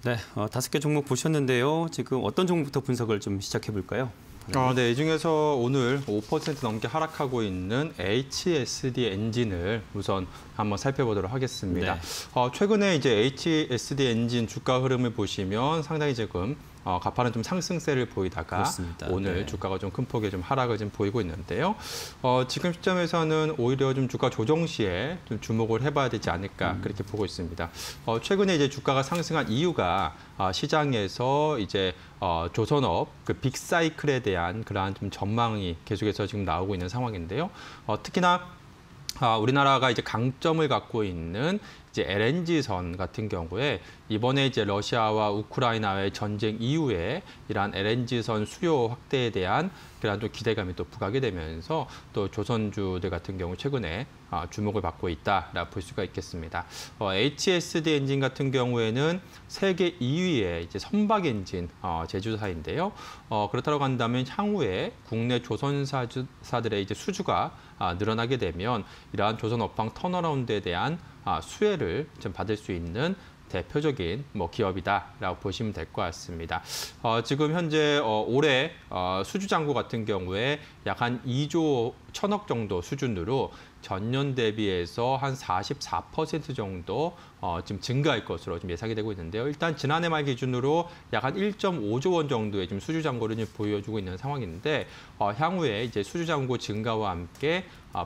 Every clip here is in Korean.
네, 5개 종목 보셨는데요. 지금 어떤 종목부터 분석을 좀 시작해 볼까요? 네, 이 중에서 오늘 5% 넘게 하락하고 있는 HSD 엔진을 우선 한번 살펴보도록 하겠습니다. 네. 최근에 이제 HSD 엔진 주가 흐름을 보시면 상당히 지금 가파른 좀 상승세를 보이다가 그렇습니다. 오늘 네. 주가가 좀 큰 폭의 좀 하락을 좀 보이고 있는데요. 지금 시점에서는 오히려 좀 주가 조정 시에 좀 주목을 해봐야 되지 않을까 그렇게 보고 있습니다. 최근에 이제 주가가 상승한 이유가 시장에서 이제 조선업 그 빅사이클에 대한 그러한 좀 전망이 계속해서 지금 나오고 있는 상황인데요. 특히나 우리나라가 이제 강점을 갖고 있는 이제 LNG선 같은 경우에 이번에 이제 러시아와 우크라이나의 전쟁 이후에 이러한 LNG선 수요 확대에 대한 그러한 또 기대감이 또 부각이 되면서 또 조선주들 같은 경우 최근에 주목을 받고 있다라고 볼 수가 있겠습니다. HSD 엔진 같은 경우에는 세계 2위의 이제 선박 엔진 제조사인데요. 그렇다고 한다면 향후에 국내 조선사들의 이제 수주가 늘어나게 되면 이러한 조선 업황 턴어라운드에 대한 수혜를 좀 받을 수 있는 대표적인 기업이다라고 보시면 될 것 같습니다. 지금 현재 올해 수주 잔고 같은 경우에 약 한 2조 1천억 정도 수준으로 전년 대비해서 한 44% 정도 지금 증가할 것으로 좀 예상이 되고 있는데요. 일단 지난해 말 기준으로 약 한 1.5조 원 정도의 지금 수주 잔고를 지금 보여주고 있는 상황인데 향후에 이제 수주 잔고 증가와 함께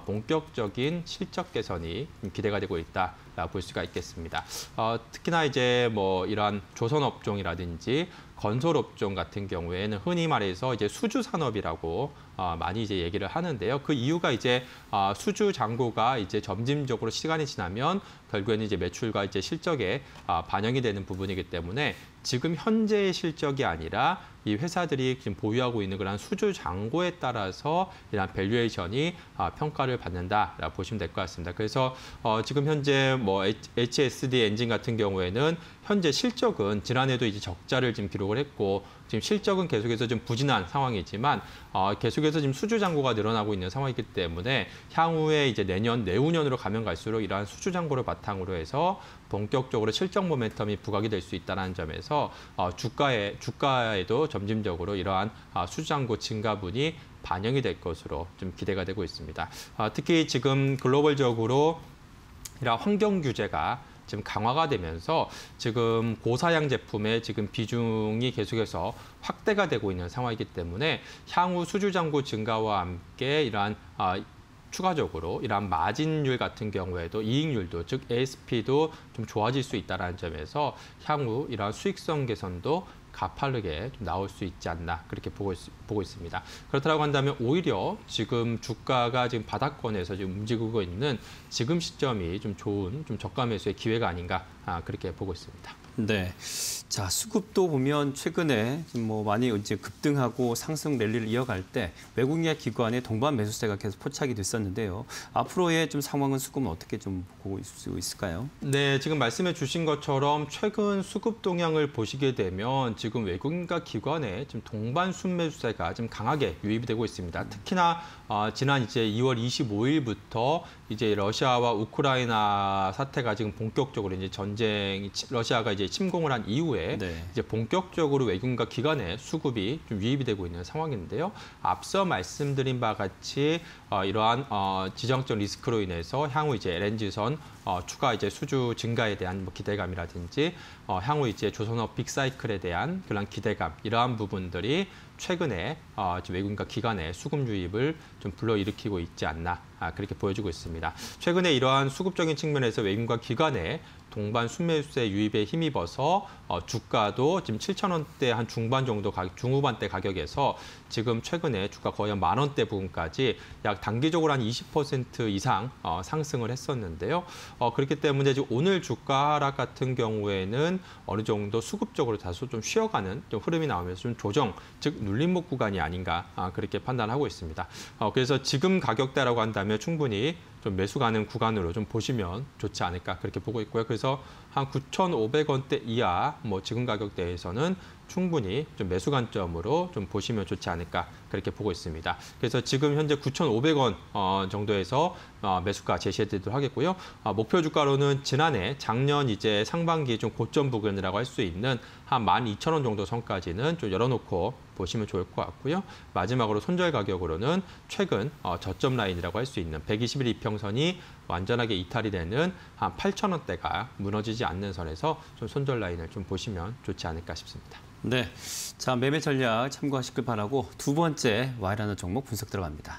본격적인 실적 개선이 기대가 되고 있다라고 볼 수가 있겠습니다. 특히나 이제 이러한 조선 업종이라든지 건설 업종 같은 경우에는 흔히 말해서 이제 수주 산업이라고 많이 이제 얘기를 하는데요. 그 이유가 이제 수주 잔고가 이제 점진적으로 시간이 지나면 결국에는 이제 매출과 이제 실적에 반영이 되는 부분이기 때문에 지금 현재의 실적이 아니라 이 회사들이 지금 보유하고 있는 그런 수주 잔고에 따라서 이런 밸류에이션이 평가를 받는다라고 보시면 될 것 같습니다. 그래서 지금 현재 HSD 엔진 같은 경우에는 현재 실적은 지난해도 이제 적자를 지금 기록을 했고 지금 실적은 계속해서 좀 부진한 상황이지만 계속해서 지금 수주 잔고가 늘어나고 있는 상황이기 때문에 향후에 이제 내년, 내후년으로 가면 갈수록 이러한 수주 잔고를 바탕으로 해서 본격적으로 실적 모멘텀이 부각이 될 수 있다는 점에서 주가에도 점진적으로 이러한 수주 잔고 증가분이 반영이 될 것으로 좀 기대가 되고 있습니다. 특히 지금 글로벌적으로 이러한 환경 규제가 지금 강화가 되면서 지금 고사양 제품의 지금 비중이 계속해서 확대가 되고 있는 상황이기 때문에 향후 수주 잔고 증가와 함께 이러한 추가적으로 이러한 마진율 같은 경우에도 이익률도 즉 ASP도 좀 좋아질 수 있다는 점에서 향후 이러한 수익성 개선도 가파르게 좀 나올 수 있지 않나 그렇게 보고 있습니다. 그렇다고 한다면 오히려 지금 주가가 지금 바닥권에서 지금 움직이고 있는 지금 시점이 좀 좋은 좀 저가 매수의 기회가 아닌가 그렇게 보고 있습니다. 네. 자, 수급도 보면 최근에 많이 이제 급등하고 상승 랠리를 이어갈 때 외국인 기관의 동반 매수세가 계속 포착이 됐었는데요. 앞으로의 좀 상황은 수급은 어떻게 좀 보고 있을 수 있을까요? 네, 지금 말씀해 주신 것처럼 최근 수급 동향을 보시게 되면 지금 외국인과 기관의 지금 동반 순매수세가 좀 강하게 유입이 되고 있습니다. 특히나 지난 이제 2월 25일부터 이제 러시아와 우크라이나 사태가 지금 본격적으로 이제 러시아가 이제 침공을 한 이후에 네. 이제 본격적으로 외국인과 기관의 수급이 좀 유입이 되고 있는 상황인데요. 앞서 말씀드린 바와 같이 이러한 지정적 리스크로 인해서 향후 이제 LNG선 추가 이제 수주 증가에 대한 기대감이라든지 향후 이제 조선업 빅사이클에 대한 그런 기대감 이러한 부분들이 최근에 외국인과 기관의 수급 유입을 좀 불러일으키고 있지 않나 그렇게 보여주고 있습니다. 최근에 이러한 수급적인 측면에서 외국인과 기관의 동반 순매수세 유입에 힘입어서 주가도 지금 7,000원대 한 중반 정도 중후반대 가격에서 지금 최근에 주가 거의 한 10,000원대 부분까지 약 단기적으로 한 20% 이상 상승을 했었는데요. 그렇기 때문에 지금 오늘 주가 하락 같은 경우에는 어느 정도 수급적으로 다소 좀 쉬어가는 좀 흐름이 나오면서 좀 조정, 즉 눌림목 구간이 아닌가 그렇게 판단하고 있습니다. 그래서 지금 가격대라고 한다면 충분히 좀 매수 가능 구간으로 좀 보시면 좋지 않을까 그렇게 보고 있고요. 그래서 한 9,500원대 이하 뭐 지금 가격대에서는 충분히 좀 매수 관점으로 좀 보시면 좋지 않을까 그렇게 보고 있습니다. 그래서 지금 현재 9,500원 정도에서 매수가 제시해드리도록 하겠고요. 목표 주가로는 지난해 작년 이제 상반기 좀 고점 부근이라고 할 수 있는 한 12,000원 정도 선까지는 좀 열어놓고 보시면 좋을 것 같고요. 마지막으로 손절 가격으로는 최근 저점 라인이라고 할 수 있는 121 이평선이 완전하게 이탈이 되는 한 8,000원대가 무너지지 않는 선에서 좀 손절 라인을 좀 보시면 좋지 않을까 싶습니다. 네, 자 매매 전략 참고하시길 바라고 두 번째 와이라는 종목 분석 들어갑니다.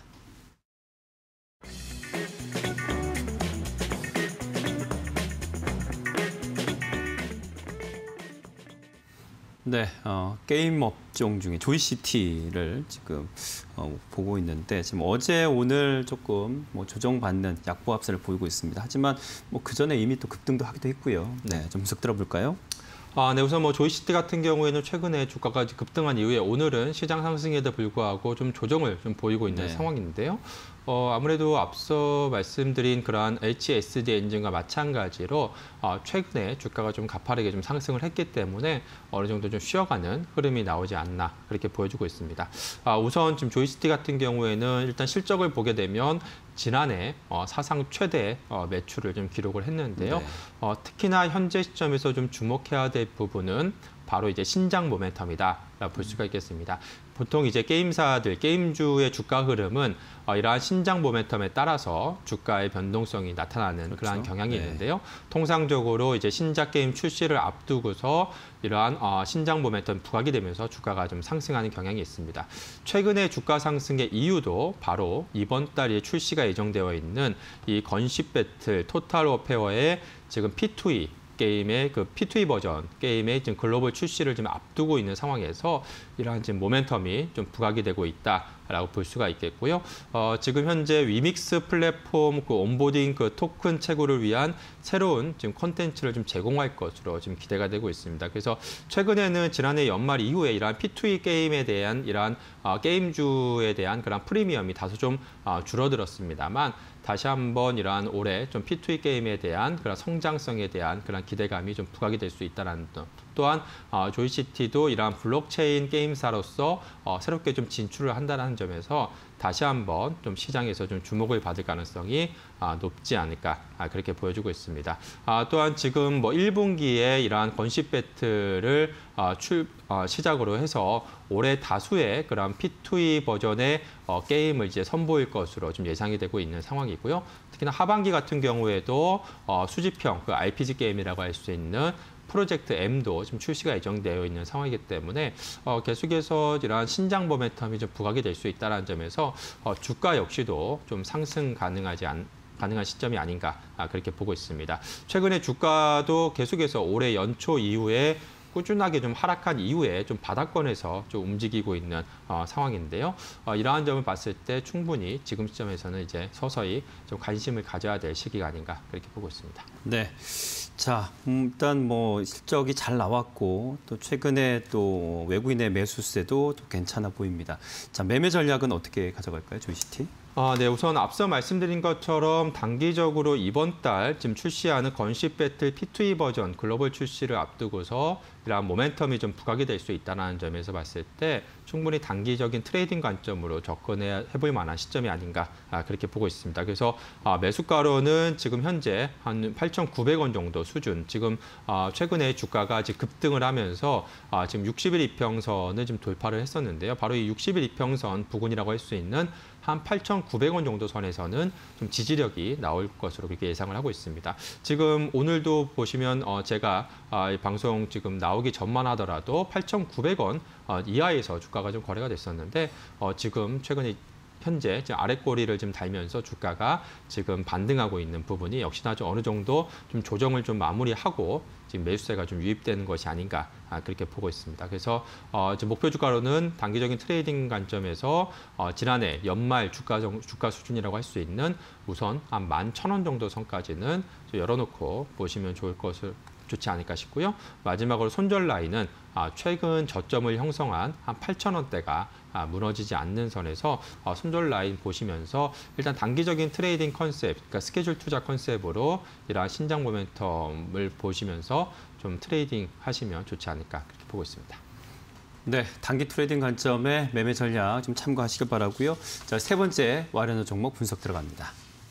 네, 게임 업종 중에 조이시티를 지금 보고 있는데 지금 어제 오늘 조금 뭐 조정받는 약보합세를 보이고 있습니다. 하지만 뭐 그 전에 이미 또 급등도 하기도 했고요. 네, 좀 분석 들어볼까요? 네, 우선 뭐 조이시티 같은 경우에는 최근에 주가가 급등한 이후에 오늘은 시장 상승에도 불구하고 좀 조정을 좀 보이고 있는 상황인데요. 아무래도 앞서 말씀드린 그러한 HSD 엔진과 마찬가지로 최근에 주가가 좀 가파르게 좀 상승을 했기 때문에 어느 정도 좀 쉬어가는 흐름이 나오지 않나 그렇게 보여주고 있습니다. 우선 지금 조이시티 같은 경우에는 일단 실적을 보게 되면 지난해 사상 최대 매출을 좀 기록을 했는데요. 네. 특히나 현재 시점에서 좀 주목해야 될 부분은 바로 이제 신장 모멘텀이다라고 볼 수가 있겠습니다. 보통 이제 게임사들, 게임주의 주가 흐름은 이러한 신장 모멘텀에 따라서 주가의 변동성이 나타나는 그렇죠. 그러한 경향이 네. 있는데요. 통상적으로 이제 신작 게임 출시를 앞두고서 이러한 신장 모멘텀 부각이 되면서 주가가 좀 상승하는 경향이 있습니다. 최근에 주가 상승의 이유도 바로 이번 달에 출시가 예정되어 있는 이 건십 배틀 토탈 워페어의 지금 P2E 게임의 그 P2E 버전 게임의 지금 글로벌 출시를 좀 앞두고 있는 상황에서 이러한 지금 모멘텀이 좀 부각이 되고 있다라고 볼 수가 있겠고요. 지금 현재 위믹스 플랫폼 그 온보딩 그 토큰 채굴을 위한 새로운 지금 콘텐츠를 좀 제공할 것으로 지금 기대가 되고 있습니다. 그래서 최근에는 지난해 연말 이후에 이러한 P2E 게임에 대한 이러한 게임주에 대한 그런 프리미엄이 다소 좀 줄어들었습니다만 다시 한번 이러한 올해 좀 P2E 게임에 대한 그런 성장성에 대한 그런 기대감이 좀 부각이 될 수 있다는 점. 또한 조이시티도 이러한 블록체인 게임사로서 새롭게 좀 진출을 한다는 점에서 다시 한번 좀 시장에서 좀 주목을 받을 가능성이 높지 않을까 그렇게 보여주고 있습니다. 또한 지금 뭐 1분기에 이러한 건십 배틀을 시작으로 해서 올해 다수의 그런 P2E 버전의 게임을 이제 선보일 것으로 좀 예상이 되고 있는 상황이고요. 특히나 하반기 같은 경우에도 수집형 그 RPG 게임이라고 할 수 있는 프로젝트 M도 지금 출시가 예정되어 있는 상황이기 때문에 계속해서 이러한 신장 모멘텀이 좀 부각이 될 수 있다는 점에서 주가 역시도 좀 상승 가능한 시점이 아닌가 그렇게 보고 있습니다. 최근에 주가도 계속해서 올해 연초 이후에 꾸준하게 좀 하락한 이후에 좀 바닥권에서 좀 움직이고 있는 상황인데요. 이러한 점을 봤을 때 충분히 지금 시점에서는 이제 서서히 좀 관심을 가져야 될 시기가 아닌가 그렇게 보고 있습니다. 네. 자, 일단 뭐 실적이 잘 나왔고 또 최근에 또 외국인의 매수세도 또 괜찮아 보입니다. 자, 매매 전략은 어떻게 가져갈까요, 조이시티? 네, 우선 앞서 말씀드린 것처럼 단기적으로 이번 달 지금 출시하는 건십 배틀 P2E 버전 글로벌 출시를 앞두고서 이러한 모멘텀이 좀 부각이 될 수 있다는 점에서 봤을 때 충분히 단기적인 트레이딩 관점으로 접근해볼 만한 시점이 아닌가 그렇게 보고 있습니다. 그래서 매수가로는 지금 현재 한 8,900원 정도 수준, 지금 최근에 주가가 아직 급등을 하면서 지금 60일 이평선을 좀 돌파를 했었는데요. 바로 이 60일 이평선 부근이라고 할 수 있는 한 8,900원 정도 선에서는 좀 지지력이 나올 것으로 그렇게 예상을 하고 있습니다. 지금 오늘도 보시면 제가 이 방송 지금 나오기 전만 하더라도 8,900원 이하에서 주가가 좀 거래가 됐었는데 지금 최근에 현재 지금 아랫꼬리를 좀 달면서 주가가 지금 반등하고 있는 부분이 역시나 좀 어느 정도 좀 조정을 좀 마무리하고 지금 매수세가 좀 유입되는 것이 아닌가 그렇게 보고 있습니다. 그래서 지금 목표 주가로는 단기적인 트레이딩 관점에서 지난해 연말 주가 수준이라고 할 수 있는 우선 한 11,000원 정도 선까지는 열어놓고 보시면 좋을 것을 좋지 않을까 싶고요. 마지막으로 손절 라인은 최근 저점을 형성한 한 8,000원대가 무너지지 않는 선에서 손절 라인 보시면서 일단 단기적인 트레이딩 컨셉, 그러니까 스케줄 투자 컨셉으로 이러한 신장 모멘텀을 보시면서 좀 트레이딩 하시면 좋지 않을까 그렇게 보고 있습니다. 네, 단기 트레이딩 관점의 매매 전략 좀 참고하시길 바라고요. 자, 세 번째 와이런호 종목 분석 들어갑니다.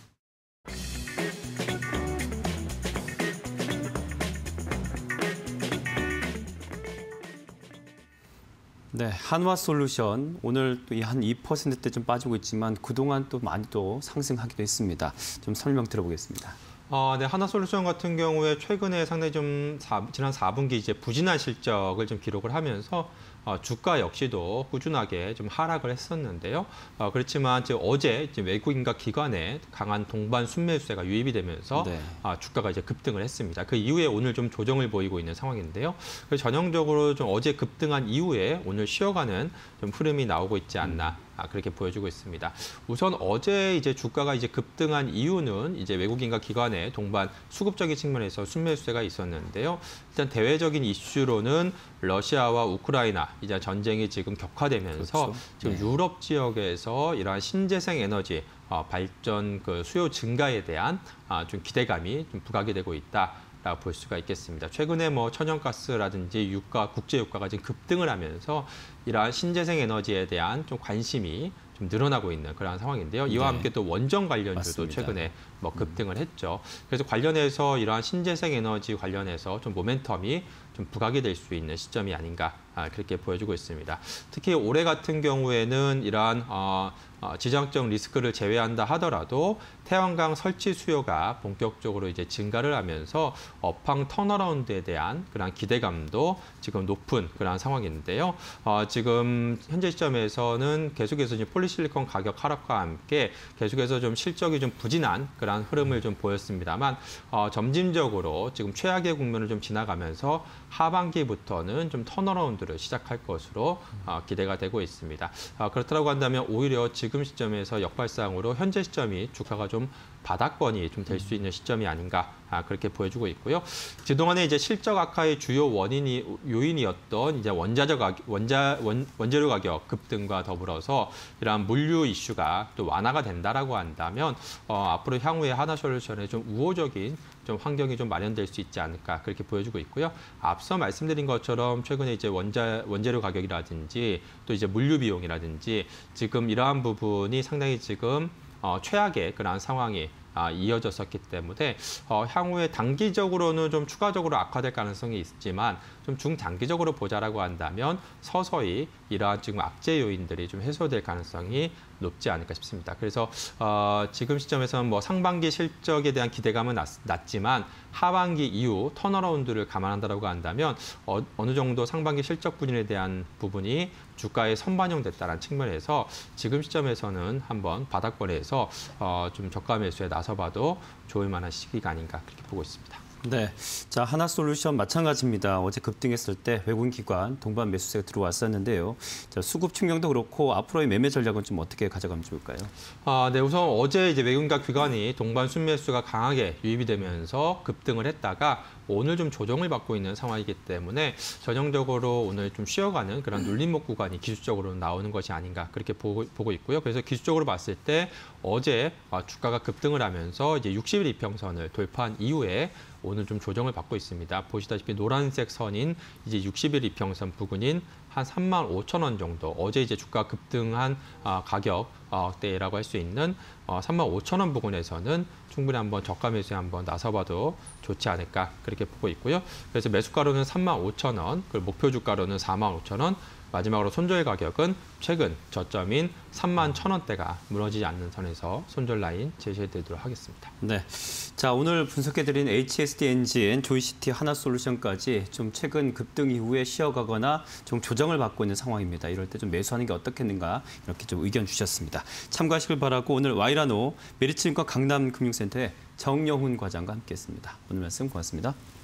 네, 한화솔루션 오늘 또 한 2%대 좀 빠지고 있지만 그동안 또 많이 또 상승하기도 했습니다. 좀 설명 들어보겠습니다. 네, 하나솔루션 같은 경우에 최근에 상당히 좀 지난 4분기 이제 부진한 실적을 좀 기록을 하면서 주가 역시도 꾸준하게 좀 하락을 했었는데요. 그렇지만 이제 어제 이제 외국인과 기관의 강한 동반 순매수세가 유입이 되면서 네. 주가가 이제 급등을 했습니다. 그 이후에 오늘 좀 조정을 보이고 있는 상황인데요. 그래서 전형적으로 좀 어제 급등한 이후에 오늘 쉬어가는 좀 흐름이 나오고 있지 않나. 그렇게 보여주고 있습니다. 우선 어제 이제 주가가 이제 급등한 이유는 이제 외국인과 기관의 동반 수급적인 측면에서 순매수세가 있었는데요. 일단 대외적인 이슈로는 러시아와 우크라이나 이제 전쟁이 지금 격화되면서 그렇죠. 지금 네. 유럽 지역에서 이러한 신재생 에너지 발전 그 수요 증가에 대한 좀 기대감이 좀 부각이 되고 있다. 라고 볼 수가 있겠습니다. 최근에 뭐 천연가스라든지 유가, 국제 유가가 지금 급등을 하면서 이러한 신재생 에너지에 대한 좀 관심이 좀 늘어나고 있는 그런 상황인데요. 이와 네. 함께 또 원전 관련주도 맞습니다. 최근에 뭐 급등을 했죠. 그래서 관련해서 이러한 신재생 에너지 관련해서 좀 모멘텀이 좀 부각이 될 수 있는 시점이 아닌가 그렇게 보여주고 있습니다. 특히 올해 같은 경우에는 이러한 지정적 리스크를 제외한다 하더라도 태양광 설치 수요가 본격적으로 이제 증가를 하면서 업황 턴어라운드에 대한 그런 기대감도 지금 높은 그런 상황인데요. 지금 현재 시점에서는 계속해서 이제 폴리실리콘 가격 하락과 함께 계속해서 좀 실적이 좀 부진한 그런 흐름을 좀 보였습니다만 점진적으로 지금 최악의 국면을 좀 지나가면서 하반기부터는 좀 턴어라운드를 시작할 것으로 기대가 되고 있습니다. 그렇다고 한다면 오히려 지금 시점에서 역발상으로 현재 시점이 주가가 좀 바닥권이 좀 될 수 있는 시점이 아닌가 그렇게 보여주고 있고요. 그동안에 이제 실적 악화의 주요 요인이었던 이제 원재료 가격 급등과 더불어서 이러한 물류 이슈가 또 완화가 된다라고 한다면 앞으로 향후에 하나솔루션에 좀 우호적인 좀 환경이 좀 마련될 수 있지 않을까 그렇게 보여주고 있고요. 앞서 말씀드린 것처럼 최근에 이제 원재료 가격이라든지 또 이제 물류 비용이라든지 지금 이러한 부분이 상당히 지금 최악의 그러한 상황이 이어졌었기 때문에 향후에 단기적으로는 좀 추가적으로 악화될 가능성이 있지만 좀 중장기적으로 보자라고 한다면 서서히 이러한 지금 악재 요인들이 좀 해소될 가능성이 높지 않을까 싶습니다. 그래서 지금 시점에서는 뭐 상반기 실적에 대한 기대감은 낮지만 하반기 이후 턴어라운드를 감안한다라고 한다면 어느 정도 상반기 실적 부진에 대한 부분이 주가에 선반영됐다는 측면에서 지금 시점에서는 한번 바닥권에서 좀 저가 매수에 나서봐도 좋을 만한 시기가 아닌가 그렇게 보고 있습니다. 네, 자 하나솔루션 마찬가지입니다. 어제 급등했을 때 외국인 기관 동반 매수세가 들어왔었는데요. 자, 수급 측면도 그렇고 앞으로의 매매 전략은 좀 어떻게 가져가면 좋을까요? 네, 우선 어제 이제 외국인과 기관이 동반 순매수가 강하게 유입이 되면서 급등을 했다가 오늘 좀 조정을 받고 있는 상황이기 때문에 전형적으로 오늘 좀 쉬어가는 그런 눌림목 구간이 기술적으로 나오는 것이 아닌가 그렇게 보고 있고요. 그래서 기술적으로 봤을 때 어제 주가가 급등을 하면서 이제 60일 이평선을 돌파한 이후에 오늘 좀 조정을 받고 있습니다. 보시다시피 노란색 선인 이제 60일 이평선 부근인 한 35,000원 정도 어제 이제 주가 급등한 가격대라고 할 수 있는 35,000원 부근에서는 충분히 한번 저가 매수에 한번 나서봐도 좋지 않을까 그렇게 보고 있고요. 그래서 매수가로는 35,000원, 그리고 목표 주가로는 45,000원, 마지막으로 손절 가격은 최근 저점인 31,000원대가 무너지지 않는 선에서 손절 라인 제시해드리도록 하겠습니다. 네, 자 오늘 분석해드린 HSD 엔진, 조이시티, 하나솔루션까지 좀 최근 급등 이후에 쉬어가거나 좀 조정을 받고 있는 상황입니다. 이럴 때 좀 매수하는 게 어떻겠는가 이렇게 좀 의견 주셨습니다. 참고하시길 바라고 오늘 와이라노 메리츠증권 강남금융센터의 정영훈 과장과 함께했습니다. 오늘 말씀 고맙습니다.